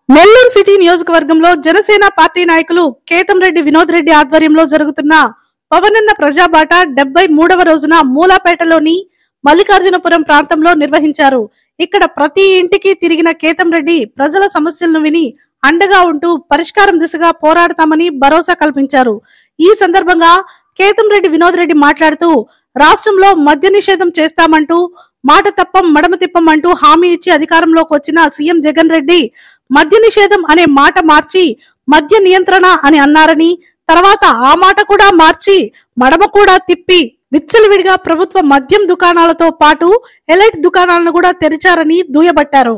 Nellore city నియోజకవర్గంలో Janasena party నాయకులు కేతంరెడ్డి వినోద్ రెడ్డి ఆధ్వర్యంలో జరుగుతున్న పవనన్న ప్రజాబాట 73వ రోజున మూలాపేటలోని మల్లికార్జునపురం ప్రాంతంలో నిర్వహించారు. ఇక్కడ ప్రతి ఇంటికి తిరిగిన కేతంరెడ్డి ప్రజల సమస్యలను విని అండగా ఉంటూ పరిష్కారం దిశగా పోరాడతామని భరోసా కల్పించారు. ఈ సందర్భంగా కేతంరెడ్డి వినోద్ రెడ్డి మాట్లాడుతూ రాష్ట్రంలో మద్య నిషేధం చేస్తామంటూ మాట తప్పం మడమ తిప్పం అంటూ హామీ ఇచ్చి అధికారంలోకి వచ్చిన సీఎం జగన్ రెడ్డి మద్య నిషేధం అనే మాట మార్చి మద్య నియంత్రణ అని అన్నారని, తర్వాత ఆ మాట కూడా మార్చి మడమ కూడా తిప్పి విచ్చలవిడిగా ప్రభుత్వ మద్యం దుకాణాలతో పాటు ఎలైట్ దుకాణాలను కూడా తెరిచారని దుయ్యబట్టారు.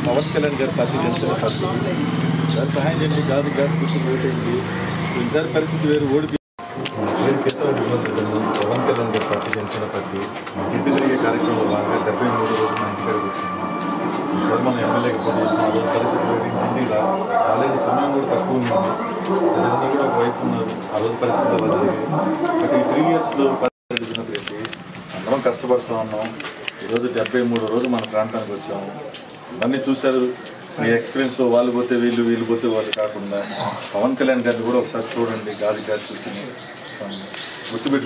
మన ఎమ్మెల్యేకి పోటీ చేసిన అదే పరిస్థితులు ఆల్రెడీ సమయం కూడా తక్కువ ఉంది. ప్రజలందరూ కూడా ఒకవైపు ఉన్నారు. ఆ రోజు పరిస్థితులు అలా జరిగాయి. బట్ ఈ 3 yearsలో అందరం కష్టపడుతూ ఉన్నాం. ఈరోజు 73వ రోజు మన ప్రాంతానికి వచ్చాము. ఇవన్నీ చూశారు. మీ ఎక్స్పీరియన్స్లో వాళ్ళు పోతే వీళ్ళు, వీళ్ళు పోతే వాళ్ళు కాకుండా పవన్ కళ్యాణ్ గారిని కూడా ఒకసారి చూడండి. గాలి గారి చూసి గుర్తుపెట్టి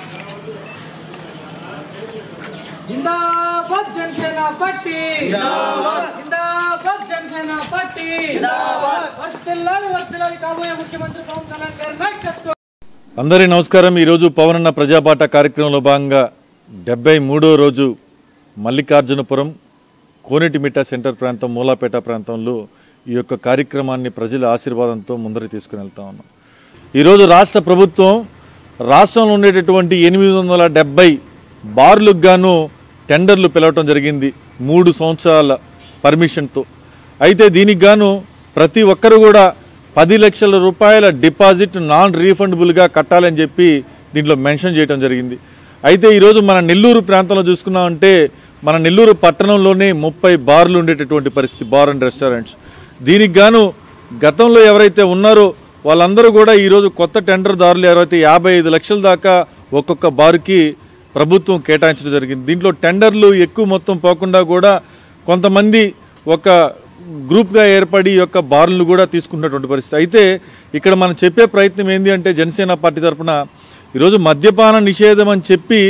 जिंदाबाद जनसेना पार्टी जिंदाबाद जिंदाबाद जनसेना पार्टी जिंदाबाद वत्सलाली కాబోయే ముఖ్యమంత్రి పవన్ కళ్యాణ్ గారి నాయకత్వం. అందరికీ నమస్కారం. ఈరోజు పవనన్న ప్రజాబాట కార్యక్రమంలో భాగంగా 73వ రోజు మల్లికార్జునపురం కోనేటిమిట్ట సెంటర్ ప్రాంతం మూలాపేట ప్రాంతంలో ఈ యొక్క కార్యక్రమాన్ని ప్రజల ఆశీర్వాదంతో ముందరికి తీసుకుని వెళ్తా ఉన్నాం. ఈరోజు రాష్ట్ర ప్రభుత్వం రాష్ట్రంలో ఉండేటటువంటి 870 బార్లకు గాను టెండర్లు పిలవటం జరిగింది 3 సంవత్సరాల పర్మిషన్తో. అయితే దీనికి గాను ప్రతి ఒక్కరు కూడా 10 లక్షల రూపాయల డిపాజిట్ నాన్ రీఫండబుల్గా కట్టాలని చెప్పి దీంట్లో మెన్షన్ చేయడం జరిగింది. అయితే ఈరోజు మన నెల్లూరు ప్రాంతంలో చూసుకున్నామంటే మన నెల్లూరు పట్టణంలోనే 30 బార్లు ఉండేటటువంటి పరిస్థితి, బార్ అండ్ రెస్టారెంట్స్. దీనికి గాను గతంలో ఎవరైతే ఉన్నారో వాళ్ళందరూ కూడా ఈరోజు కొత్త టెండర్దారులు ఎవరైతే 55 లక్షల దాకా ఒక్కొక్క బారుకి ప్రభుత్వం కేటాయించడం జరిగింది. దీంట్లో టెండర్లు ఎక్కువ మొత్తం పోకుండా కూడా కొంతమంది ఒక గ్రూప్గా ఏర్పడి యొక్క బార్లను కూడా తీసుకున్నటువంటి పరిస్థితి. అయితే ఇక్కడ మనం చెప్పే ప్రయత్నం ఏంటి అంటే జనసేన పార్టీ తరఫున ఈరోజు మద్యపాన నిషేధం అని చెప్పి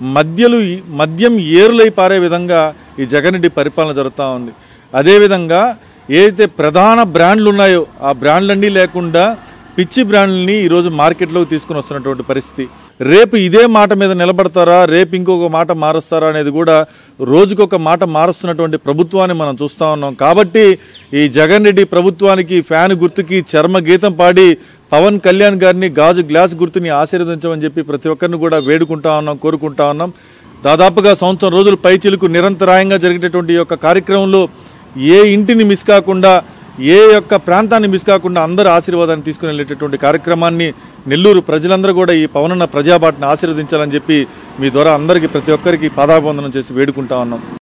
మద్యం ఏరులై పారే విధంగా ఈ జగన్ రెడ్డి పరిపాలన జరుగుతూ ఉంది. అదేవిధంగా ఏదైతే ప్రధాన బ్రాండ్లు ఉన్నాయో ఆ బ్రాండ్లన్నీ లేకుండా పిచ్చి బ్రాండ్లని ఈరోజు మార్కెట్లోకి తీసుకుని వస్తున్నటువంటి పరిస్థితి. రేపు ఇదే మాట మీద నిలబడతారా, రేపు ఇంకొక మాట మారుస్తారా అనేది కూడా రోజుకొక మాట మారుస్తున్నటువంటి ప్రభుత్వాన్ని మనం చూస్తూ ఉన్నాం. కాబట్టి ఈ జగన్ రెడ్డి ప్రభుత్వానికి ఫ్యాన్ గుర్తుకి చర్మ గీతం పాడి పవన్ కళ్యాణ్ గారిని గాజు గ్లాస్ గుర్తుని ఆశీర్వదించమని చెప్పి ప్రతి ఒక్కరిని కూడా వేడుకుంటా ఉన్నాం, కోరుకుంటా ఉన్నాం. దాదాపుగా సంవత్సరం రోజులు పైచిలుకు నిరంతరాయంగా జరిగేటటువంటి ఈ యొక్క కార్యక్రమంలో ఏ ఇంటిని మిస్ కాకుండా, ఏ యొక్క ప్రాంతాన్ని మిస్ కాకుండా అందరూ ఆశీర్వాదాన్ని తీసుకుని వెళ్ళేటటువంటి కార్యక్రమాన్ని నెల్లూరు ప్రజలందరూ కూడా ఈ పవనన్న ప్రజాబాటను ఆశీర్వదించాలని చెప్పి మీ ద్వారా అందరికీ ప్రతి ఒక్కరికి పాదాభివందనం చేసి వేడుకుంటా ఉన్నాం.